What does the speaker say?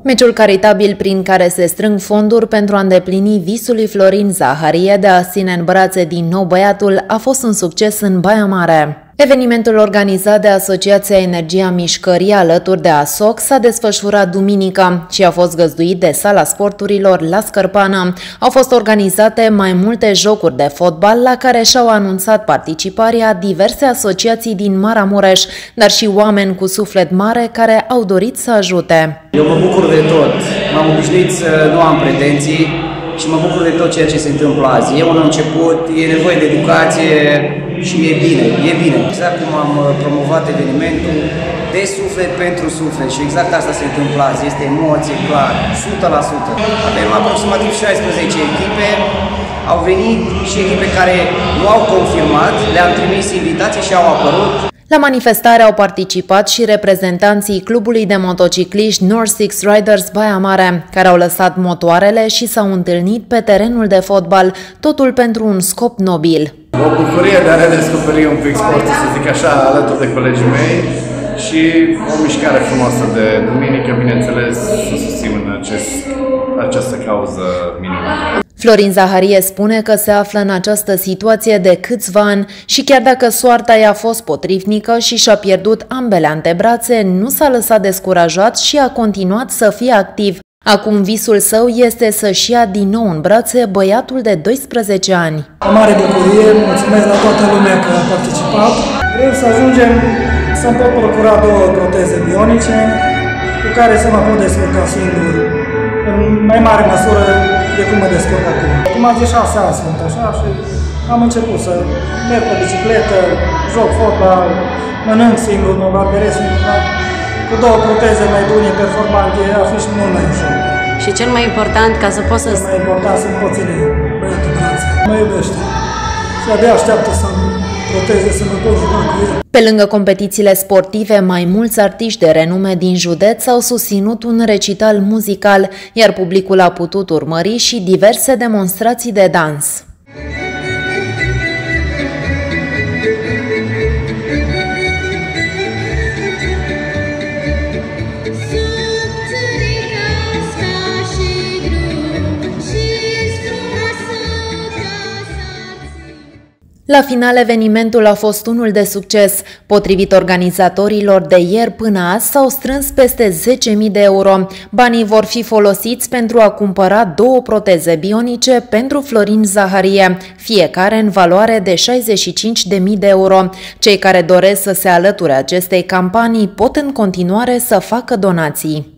Meciul caritabil prin care se strâng fonduri pentru a îndeplini visul lui Florin Zaharie de a ține în brațe din nou băiatul a fost un succes în Baia Mare. Evenimentul organizat de Asociația Energia Mișcării alături de ASOC s-a desfășurat duminică și a fost găzduit de Sala Sporturilor la Scărpană. Au fost organizate mai multe jocuri de fotbal la care și-au anunțat participarea diverse asociații din Maramureș, dar și oameni cu suflet mare care au dorit să ajute. Eu mă bucur de tot. M-am obișnuit să nu am pretenții și mă bucur de tot ceea ce se întâmplă azi. E un început, e nevoie de educație și e bine, e bine. Exact cum am promovat evenimentul, de suflet pentru suflet, și exact asta se întâmplă azi. Este emoție, clar, 100%. Avem aproximativ 16 echipe, au venit și echipe care nu au confirmat, le-am trimis invitații și au apărut. La manifestare au participat și reprezentanții clubului de motocicliști North Six Riders Baia Mare, care au lăsat motoarele și s-au întâlnit pe terenul de fotbal, totul pentru un scop nobil. O bucurie de a redescoperi un pic sportul, să zic așa, alături de colegii mei și o mișcare frumoasă de duminică, bineînțeles, să susțin această cauză minunată. Florin Zaharie spune că se află în această situație de câțiva ani și chiar dacă soarta i-a fost potrivnică și și-a pierdut ambele antebrațe, nu s-a lăsat descurajat și a continuat să fie activ. Acum visul său este să-și ia din nou în brațe băiatul de 12 ani. O mare bucurie, mulțumesc la toată lumea că a participat. Vreau să ajungem să-mi pot procura 2 proteze bionice cu care să mă pot descurca singur în mai mare măsură de cum mă descurc acum. Cum am zis, 6 ani sunt așa și am început să merg pe bicicletă, joc fotbal, mănânc singur, mă barberez singur. Cu 2 proteze mai bune, performante, a fi și mult mai ușor. Și cel mai important, ca să poți să... Cel mai important să-mi pot ține băiatul brațe. Mă iubește și abia așteaptă să proteze, să mă pot juca cu el. Pe lângă competițiile sportive, mai mulți artiști de renume din județ au susținut un recital muzical, iar publicul a putut urmări și diverse demonstrații de dans. La final, evenimentul a fost unul de succes. Potrivit organizatorilor, de ieri până azi s-au strâns peste 10.000 de euro. Banii vor fi folosiți pentru a cumpăra 2 proteze bionice pentru Florin Zaharie, fiecare în valoare de 65.000 de euro. Cei care doresc să se alăture acestei campanii pot în continuare să facă donații.